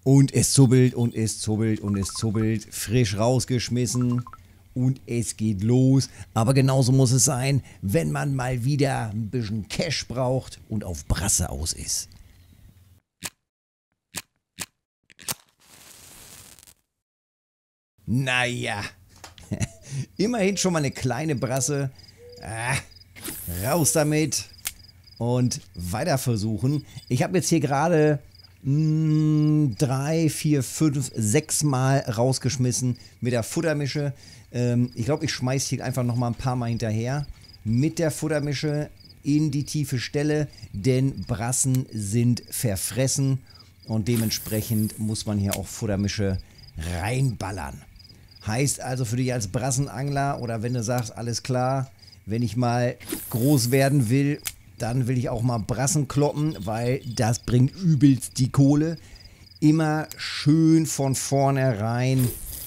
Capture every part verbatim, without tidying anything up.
Und es zubbelt und es zubbelt und es zubbelt. Frisch rausgeschmissen. Und es geht los. Aber genauso muss es sein, wenn man mal wieder ein bisschen Cash braucht und auf Brasse aus ist. Naja, immerhin schon mal eine kleine Brasse. Ah, raus damit und weiter versuchen. Ich habe jetzt hier gerade mh, drei, vier, fünf, sechs Mal rausgeschmissen mit der Futtermische. Ähm, ich glaube, ich schmeiße hier einfach noch mal ein paar Mal hinterher mit der Futtermische in die tiefe Stelle, denn Brassen sind verfressen und dementsprechend muss man hier auch Futtermische reinballern. Heißt also für dich als Brassenangler oder wenn du sagst, alles klar, wenn ich mal groß werden will, dann will ich auch mal Brassen kloppen, weil das bringt übelst die Kohle. Immer schön von vornherein.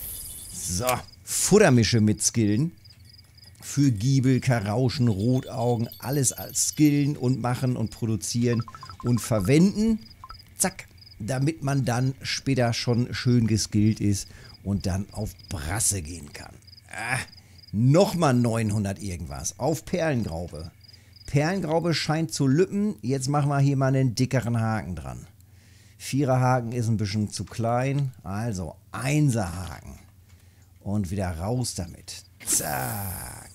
So, Futtermische mit Skillen. Für Giebel, Karauschen, Rotaugen, alles als Skillen und machen und produzieren und verwenden. Zack, damit man dann später schon schön geskillt ist und dann auf Brasse gehen kann. Ah, nochmal neunhundert irgendwas auf Perlengraube. Perlengraube scheint zu lüppen. Jetzt machen wir hier mal einen dickeren Haken dran. Viererhaken ist ein bisschen zu klein. Also Einserhaken. Und wieder raus damit. Zack.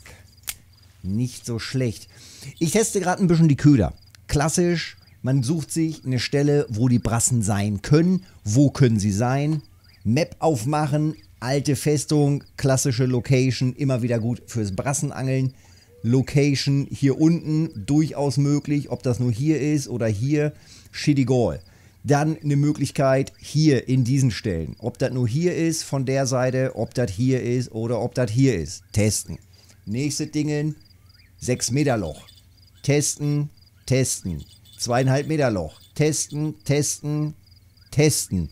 Nicht so schlecht. Ich teste gerade ein bisschen die Köder. Klassisch, man sucht sich eine Stelle, wo die Brassen sein können. Wo können sie sein? Map aufmachen, alte Festung, klassische Location, immer wieder gut fürs Brassenangeln. Location hier unten, durchaus möglich, ob das nur hier ist oder hier, shit egal. Dann eine Möglichkeit hier in diesen Stellen, ob das nur hier ist von der Seite, ob das hier ist oder ob das hier ist. Testen. Nächste Dingen, sechs Meter Loch. Testen, testen. zweieinhalb Meter Loch. Testen, testen, testen.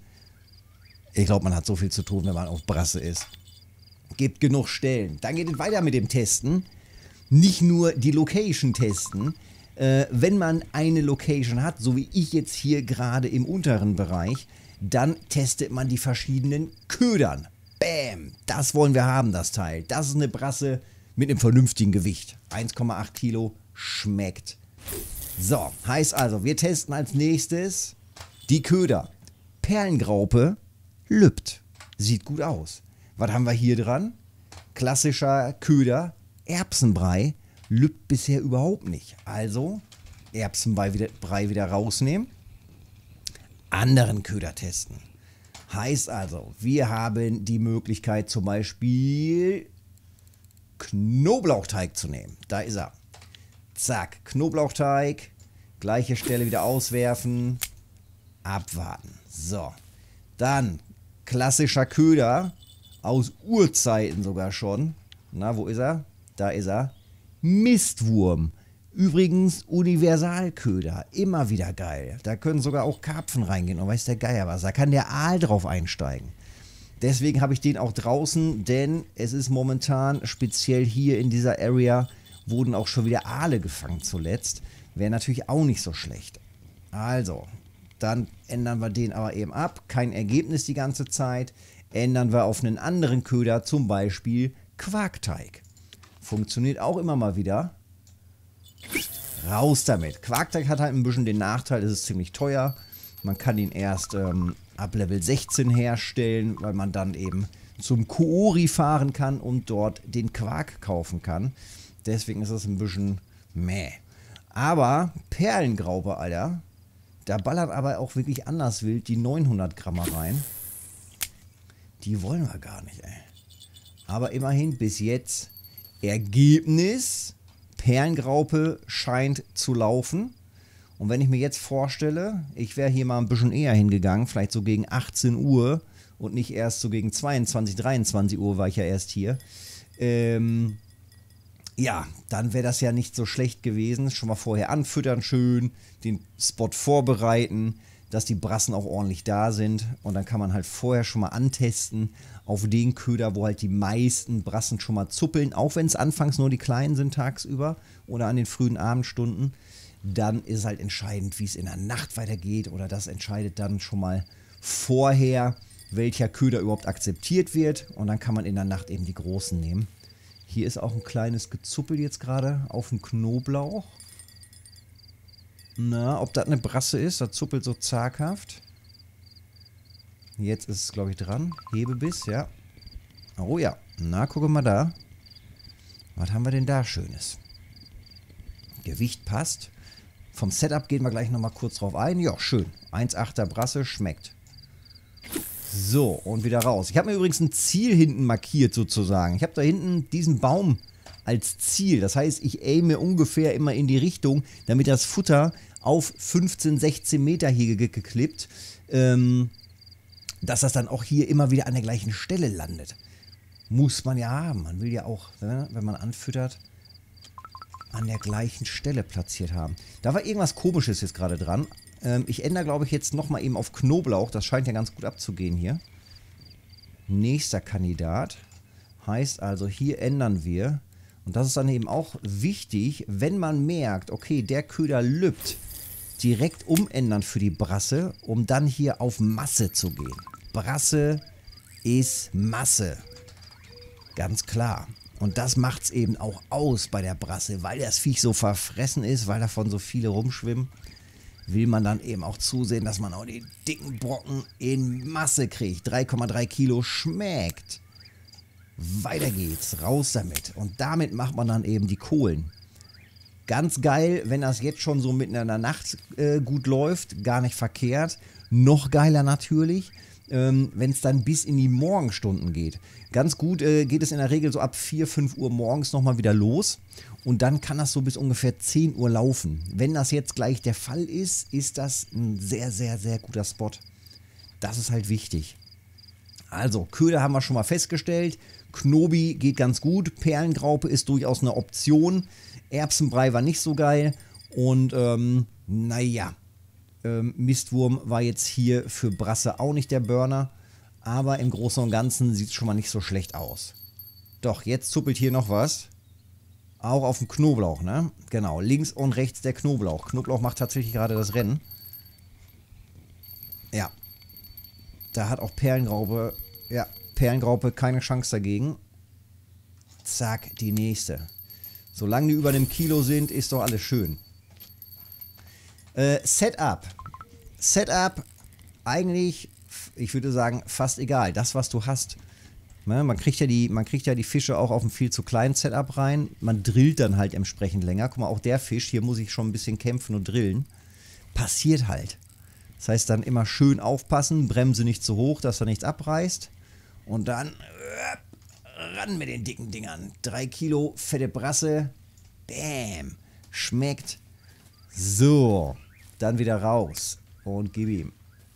Ich glaube, man hat so viel zu tun, wenn man auf Brasse ist. Gibt genug Stellen. Dann geht es weiter mit dem Testen. Nicht nur die Location testen. Äh, wenn man eine Location hat, so wie ich jetzt hier gerade im unteren Bereich, dann testet man die verschiedenen Ködern. Bäm! Das wollen wir haben, das Teil. Das ist eine Brasse mit einem vernünftigen Gewicht. eins Komma acht Kilo schmeckt. So, heißt also, wir testen als nächstes die Köder. Perlengraupe lübt. Sieht gut aus. Was haben wir hier dran? Klassischer Köder, Erbsenbrei, lübt bisher überhaupt nicht. Also Erbsenbrei wieder, Brei wieder rausnehmen. Anderen Köder testen. Heißt also, wir haben die Möglichkeit zum Beispiel Knoblauchteig zu nehmen. Da ist er. Zack, Knoblauchteig. Gleiche Stelle wieder auswerfen. Abwarten. So. Dann klassischer Köder, aus Urzeiten sogar schon. Na, wo ist er? Da ist er. Mistwurm. Übrigens Universalköder. Immer wieder geil. Da können sogar auch Karpfen reingehen. Und weiß der Geier was. Da kann der Aal drauf einsteigen. Deswegen habe ich den auch draußen, denn es ist momentan, speziell hier in dieser Area, wurden auch schon wieder Aale gefangen zuletzt. Wäre natürlich auch nicht so schlecht. Also, dann ändern wir den aber eben ab. Kein Ergebnis die ganze Zeit. Ändern wir auf einen anderen Köder, zum Beispiel Quarkteig. Funktioniert auch immer mal wieder. Raus damit. Quarkteig hat halt ein bisschen den Nachteil, es ist ziemlich teuer. Man kann ihn erst ähm, ab Level sechzehn herstellen, weil man dann eben zum Koori fahren kann und dort den Quark kaufen kann. Deswegen ist das ein bisschen meh. Aber Perlengraupe, Alter. Da ballert aber auch wirklich anders wild die neunhundert Gramm rein. Die wollen wir gar nicht, ey. Aber immerhin bis jetzt Ergebnis. Perlengraupe scheint zu laufen. Und wenn ich mir jetzt vorstelle, ich wäre hier mal ein bisschen eher hingegangen, vielleicht so gegen achtzehn Uhr und nicht erst so gegen zweiundzwanzig, dreiundzwanzig Uhr war ich ja erst hier. Ähm, ja, dann wäre das ja nicht so schlecht gewesen. Schon mal vorher anfüttern schön, den Spot vorbereiten, dass die Brassen auch ordentlich da sind. Und dann kann man halt vorher schon mal antesten auf den Köder, wo halt die meisten Brassen schon mal zuppeln. Auch wenn es anfangs nur die kleinen sind tagsüber oder an den frühen Abendstunden. Dann ist halt entscheidend, wie es in der Nacht weitergeht. Oder das entscheidet dann schon mal vorher, welcher Köder überhaupt akzeptiert wird. Und dann kann man in der Nacht eben die großen nehmen. Hier ist auch ein kleines Gezuppel jetzt gerade auf dem Knoblauch. Na, ob das eine Brasse ist, das zuppelt so zaghaft. Jetzt ist es, glaube ich, dran. Hebebiss, ja. Oh ja, na, gucke mal da. Was haben wir denn da Schönes? Gewicht passt. Vom Setup gehen wir gleich nochmal kurz drauf ein. Ja, schön. eins Komma achter Brasse, schmeckt. So, und wieder raus. Ich habe mir übrigens ein Ziel hinten markiert sozusagen. Ich habe da hinten diesen Baum als Ziel. Das heißt, ich aime ungefähr immer in die Richtung, damit das Futter auf fünfzehn, sechzehn Meter hier ge geklippt, ähm, dass das dann auch hier immer wieder an der gleichen Stelle landet. Muss man ja haben. Man will ja auch, wenn man anfüttert, an der gleichen Stelle platziert haben. Da war irgendwas Komisches jetzt gerade dran. Ähm, ich ändere, glaube ich, jetzt nochmal eben auf Knoblauch. Das scheint ja ganz gut abzugehen hier. Nächster Kandidat. Heißt also, hier ändern wir. Und das ist dann eben auch wichtig, wenn man merkt, okay, der Köder lübt, direkt umändern für die Brasse, um dann hier auf Masse zu gehen. Brasse ist Masse. Ganz klar. Und das macht es eben auch aus bei der Brasse, weil das Viech so verfressen ist, weil davon so viele rumschwimmen, will man dann eben auch zusehen, dass man auch die dicken Brocken in Masse kriegt. drei Komma drei Kilo schmeckt. Weiter geht's, raus damit. Und damit macht man dann eben die Kohlen. Ganz geil, wenn das jetzt schon so mitten in der Nacht äh, gut läuft, gar nicht verkehrt. Noch geiler natürlich, ähm, wenn es dann bis in die Morgenstunden geht. Ganz gut äh, geht es in der Regel so ab vier, fünf Uhr morgens nochmal wieder los. Und dann kann das so bis ungefähr zehn Uhr laufen. Wenn das jetzt gleich der Fall ist, ist das ein sehr, sehr, sehr guter Spot. Das ist halt wichtig. Also, Köder haben wir schon mal festgestellt. Knobi geht ganz gut. Perlengraupe ist durchaus eine Option. Erbsenbrei war nicht so geil. Und, ähm, naja, ähm, Mistwurm war jetzt hier für Brasse auch nicht der Burner. Aber im Großen und Ganzen sieht es schon mal nicht so schlecht aus. Doch, jetzt zuppelt hier noch was. Auch auf dem Knoblauch, ne? Genau, links und rechts der Knoblauch. Knoblauch macht tatsächlich gerade das Rennen. Ja. Da hat auch Perlengraupe, ja, Perlengraupe keine Chance dagegen. Zack, die nächste. Solange die über dem Kilo sind, ist doch alles schön. Äh, Setup. Setup, eigentlich, ich würde sagen, fast egal. Das, was du hast. Ne, man kriegt ja die, man kriegt ja die Fische auch auf ein viel zu kleinen Setup rein. Man drillt dann halt entsprechend länger. Guck mal, auch der Fisch, hier muss ich schon ein bisschen kämpfen und drillen. Passiert halt. Das heißt dann immer schön aufpassen, Bremse nicht zu hoch, dass er nichts abreißt. Und dann äh, ran mit den dicken Dingern. Drei Kilo fette Brasse. Bäm. Schmeckt. So. Dann wieder raus. Und gib ihm.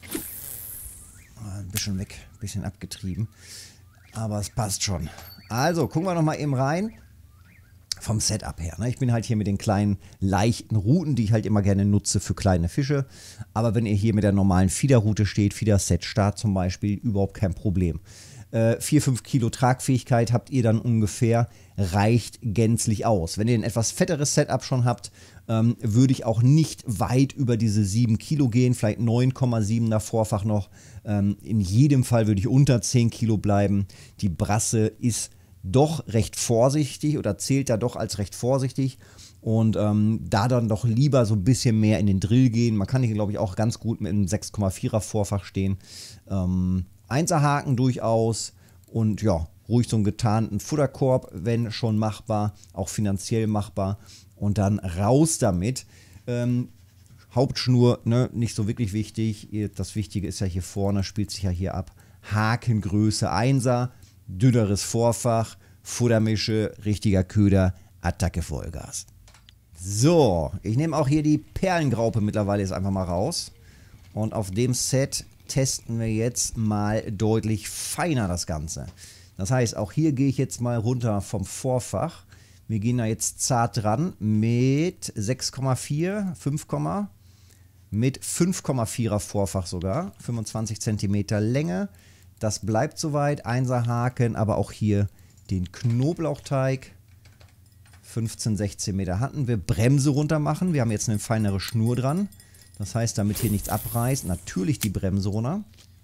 Ein bisschen weg, ein bisschen abgetrieben. Aber es passt schon. Also, gucken wir nochmal eben rein. Vom Setup her. Ne? Ich bin halt hier mit den kleinen, leichten Routen, die ich halt immer gerne nutze für kleine Fische. Aber wenn ihr hier mit der normalen Feederroute steht, Feeder-Set Start zum Beispiel, überhaupt kein Problem. Äh, vier, fünf Kilo Tragfähigkeit habt ihr dann ungefähr, reicht gänzlich aus. Wenn ihr ein etwas fetteres Setup schon habt, ähm, würde ich auch nicht weit über diese sieben Kilo gehen, vielleicht neun Komma siebener Vorfach noch. Ähm, in jedem Fall würde ich unter zehn Kilo bleiben. Die Brasse ist doch recht vorsichtig oder zählt da doch als recht vorsichtig und ähm, da dann doch lieber so ein bisschen mehr in den Drill gehen. Man kann hier, glaube ich, auch ganz gut mit einem sechs Komma vierer Vorfach stehen. Ähm, Einserhaken durchaus und ja, ruhig so einen getarnten Futterkorb, wenn schon machbar, auch finanziell machbar und dann raus damit. Ähm, Hauptschnur, ne, nicht so wirklich wichtig. Das Wichtige ist ja hier vorne, spielt sich ja hier ab. Hakengröße Einser. Dünneres Vorfach, Futtermische, richtiger Köder, Attacke Vollgas. So, ich nehme auch hier die Perlengraupe mittlerweile jetzt einfach mal raus. Und auf dem Set testen wir jetzt mal deutlich feiner das Ganze. Das heißt, auch hier gehe ich jetzt mal runter vom Vorfach. Wir gehen da jetzt zart dran mit sechs Komma vier, fünf, mit fünf Komma vierer Vorfach sogar, fünfundzwanzig Zentimeter Länge. Das bleibt soweit, Einserhaken, aber auch hier den Knoblauchteig. fünfzehn, sechzehn Meter hatten wir. Bremse runter machen. Wir haben jetzt eine feinere Schnur dran. Das heißt, damit hier nichts abreißt, natürlich die Bremse runter.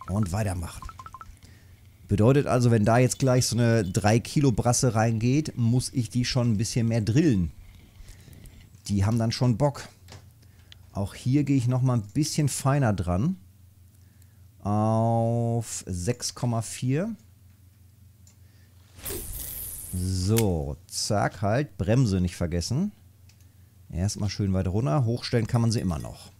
Und weitermachen. Bedeutet also, wenn da jetzt gleich so eine drei Kilo Brasse reingeht, muss ich die schon ein bisschen mehr drillen. Die haben dann schon Bock. Auch hier gehe ich nochmal ein bisschen feiner dran. Auf sechs Komma vier. So, zack, halt. Bremse nicht vergessen. Erstmal schön weit runter. Hochstellen kann man sie immer noch.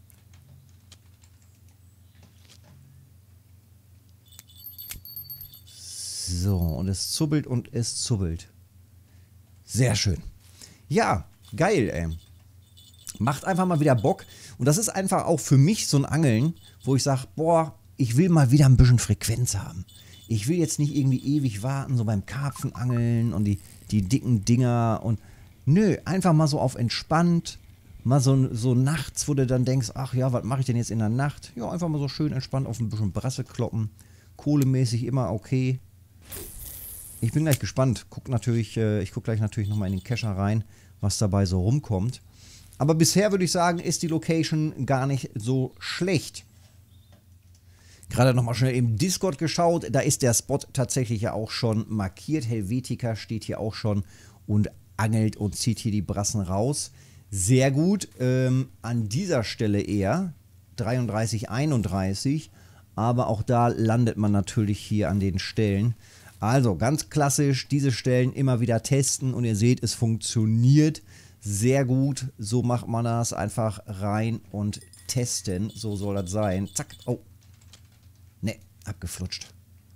So, und es zubbelt und es zubbelt. Sehr schön. Ja, geil, ey. Macht einfach mal wieder Bock. Und das ist einfach auch für mich so ein Angeln, wo ich sage, boah, ich will mal wieder ein bisschen Frequenz haben. Ich will jetzt nicht irgendwie ewig warten, so beim Karpfenangeln und die, die dicken Dinger und nö, einfach mal so auf entspannt, mal so, so nachts, wo du dann denkst, ach ja, was mache ich denn jetzt in der Nacht? Ja, einfach mal so schön entspannt auf ein bisschen Brasse kloppen. Kohlemäßig immer okay. Ich bin gleich gespannt. Guck natürlich, äh, ich gucke gleich natürlich nochmal in den Kescher rein, was dabei so rumkommt. Aber bisher würde ich sagen, ist die Location gar nicht so schlecht. Gerade nochmal schnell im Discord geschaut. Da ist der Spot tatsächlich ja auch schon markiert. Helvetica steht hier auch schon und angelt und zieht hier die Brassen raus. Sehr gut. Ähm, an dieser Stelle eher dreiunddreißig, einunddreißig. Aber auch da landet man natürlich hier an den Stellen. Also ganz klassisch, diese Stellen immer wieder testen und ihr seht, es funktioniert sehr gut. So macht man das, einfach rein und testen. So soll das sein. Zack, oh. Ne, abgeflutscht.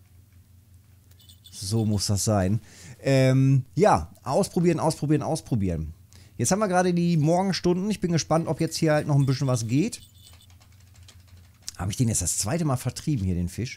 So muss das sein. Ähm, ja, ausprobieren, ausprobieren, ausprobieren. Jetzt haben wir gerade die Morgenstunden. Ich bin gespannt, ob jetzt hier halt noch ein bisschen was geht. Habe ich den jetzt das zweite Mal vertrieben, hier den Fisch?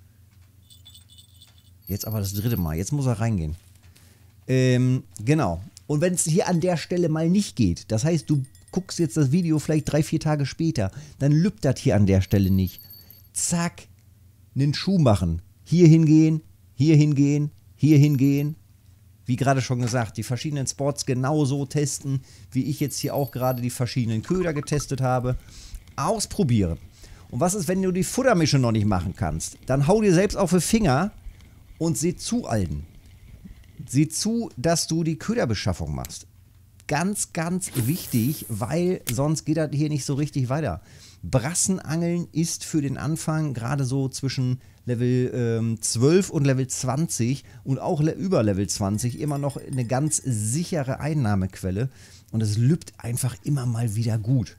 Jetzt aber das dritte Mal. Jetzt muss er reingehen. Ähm, genau. Und wenn es hier an der Stelle mal nicht geht, das heißt, du guckst jetzt das Video vielleicht drei, vier Tage später, dann lübt das hier an der Stelle nicht. Zack, einen Schuh machen. Hier hingehen, hier hingehen, hier hingehen. Wie gerade schon gesagt, die verschiedenen Spots genauso testen, wie ich jetzt hier auch gerade die verschiedenen Köder getestet habe. Ausprobieren. Und was ist, wenn du die Futtermische noch nicht machen kannst? Dann hau dir selbst auf die Finger und seh zu, Alten. Sieh zu, dass du die Köderbeschaffung machst. Ganz, ganz wichtig, weil sonst geht das hier nicht so richtig weiter. Brassenangeln ist für den Anfang gerade so zwischen Level ähm, zwölf und Level zwanzig und auch le über Level zwanzig immer noch eine ganz sichere Einnahmequelle. Und es lübt einfach immer mal wieder gut.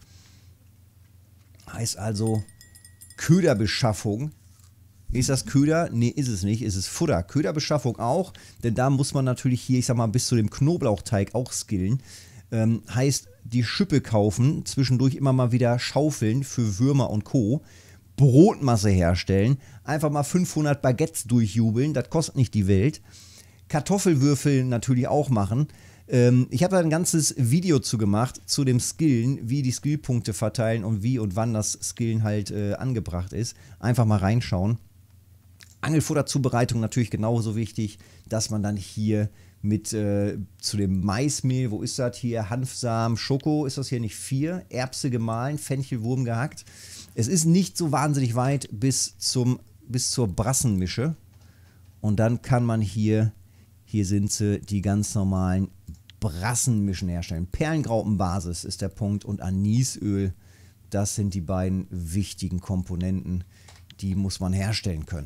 Heißt also, Köderbeschaffung. Ist das Köder? Nee, ist es nicht. Ist es Futter. Köderbeschaffung auch, denn da muss man natürlich hier, ich sag mal, bis zu dem Knoblauchteig auch skillen. Ähm, heißt, die Schippe kaufen, zwischendurch immer mal wieder schaufeln für Würmer und Co. Brotmasse herstellen, einfach mal fünfhundert Baguettes durchjubeln, das kostet nicht die Welt. Kartoffelwürfel natürlich auch machen. Ähm, ich habe da ein ganzes Video zu gemacht, zu dem Skillen, wie die Skillpunkte verteilen und wie und wann das Skillen halt äh, angebracht ist. Einfach mal reinschauen. Angelfutterzubereitung natürlich genauso wichtig, dass man dann hier mit äh, zu dem Maismehl, wo ist das hier, Hanfsamen, Schoko, ist das hier nicht vier, Erbse gemahlen, Fenchelwurm gehackt. Es ist nicht so wahnsinnig weit bis, zum, bis zur Brassenmische und dann kann man hier, hier sind sie, die ganz normalen Brassenmischen herstellen. Perlengraupenbasis ist der Punkt und Anisöl, das sind die beiden wichtigen Komponenten, die muss man herstellen können.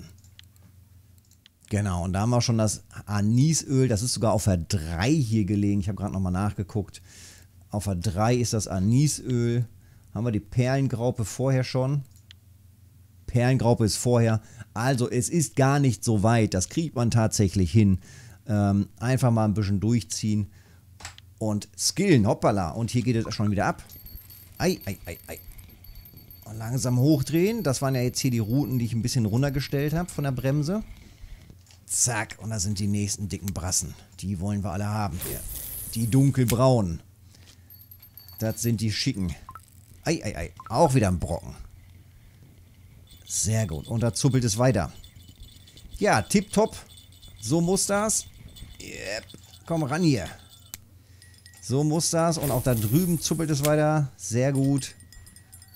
Genau, und da haben wir schon das Anisöl, das ist sogar auf der drei hier gelegen. Ich habe gerade nochmal nachgeguckt. Auf der drei ist das Anisöl. Haben wir die Perlengraupe vorher schon? Perlengraupe ist vorher. Also es ist gar nicht so weit. Das kriegt man tatsächlich hin. Ähm, einfach mal ein bisschen durchziehen und skillen. Hoppala. Und hier geht es schon wieder ab. Ei, ei, ei, ei. Und langsam hochdrehen. Das waren ja jetzt hier die Routen, die ich ein bisschen runtergestellt habe von der Bremse. Zack, und da sind die nächsten dicken Brassen. Die wollen wir alle haben hier. Die dunkelbraunen. Das sind die schicken. Ei, ei, ei. Auch wieder ein Brocken. Sehr gut. Und da zuppelt es weiter. Ja, tipptopp. So muss das. Yep. Komm ran hier. So muss das. Und auch da drüben zuppelt es weiter. Sehr gut.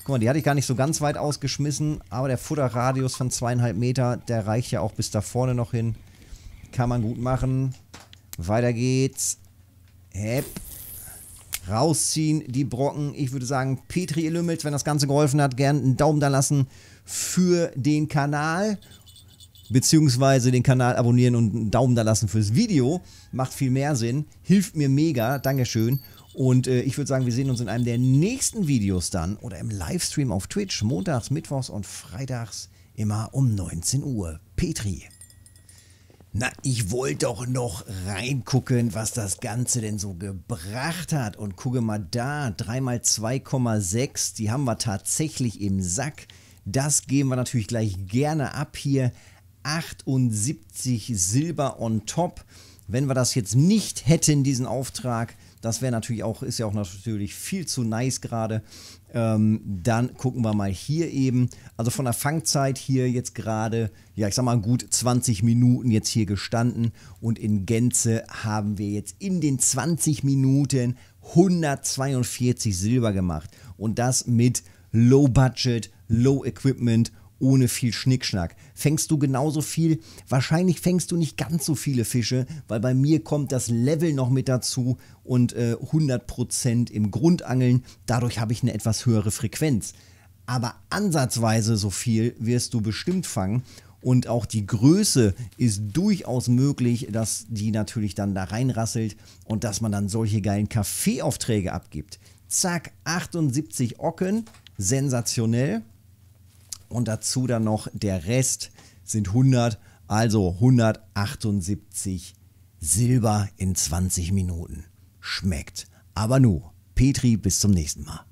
Guck mal, die hatte ich gar nicht so ganz weit ausgeschmissen, aber der Futterradius von zweieinhalb Meter, der reicht ja auch bis da vorne noch hin. Kann man gut machen. Weiter geht's. Hepp. Rausziehen die Brocken. Ich würde sagen, Petri, ihr Lümmelt, wenn das Ganze geholfen hat, gerne einen Daumen da lassen für den Kanal. Beziehungsweise den Kanal abonnieren und einen Daumen da lassen fürs Video. Macht viel mehr Sinn. Hilft mir mega. Dankeschön. Und äh, ich würde sagen, wir sehen uns in einem der nächsten Videos dann oder im Livestream auf Twitch. Montags, Mittwochs und Freitags immer um neunzehn Uhr. Petri. Na, ich wollte doch noch reingucken, was das Ganze denn so gebracht hat. Und gucke mal da, drei mal zwei Komma sechs, die haben wir tatsächlich im Sack. Das geben wir natürlich gleich gerne ab hier. achtundsiebzig Silber on top. Wenn wir das jetzt nicht hätten, diesen Auftrag, das wäre natürlich auch, ist ja auch natürlich viel zu nice gerade. Ähm, dann gucken wir mal hier eben. Also von der Fangzeit hier jetzt gerade, ja ich sag mal gut zwanzig Minuten jetzt hier gestanden. Und in Gänze haben wir jetzt in den zwanzig Minuten hundertzweiundvierzig Silber gemacht. Und das mit Low Budget, Low Equipment, ohne viel Schnickschnack. Fängst du genauso viel? Wahrscheinlich fängst du nicht ganz so viele Fische, weil bei mir kommt das Level noch mit dazu und äh, hundert Prozent im Grundangeln. Dadurch habe ich eine etwas höhere Frequenz. Aber ansatzweise so viel wirst du bestimmt fangen. Und auch die Größe ist durchaus möglich, dass die natürlich dann da reinrasselt und dass man dann solche geilen Kaffeeaufträge abgibt. Zack, achtundsiebzig Ocken, sensationell. Und dazu dann noch der Rest sind hundert, also hundertachtundsiebzig Silber in zwanzig Minuten. Schmeckt. Aber nu, Petri, bis zum nächsten Mal.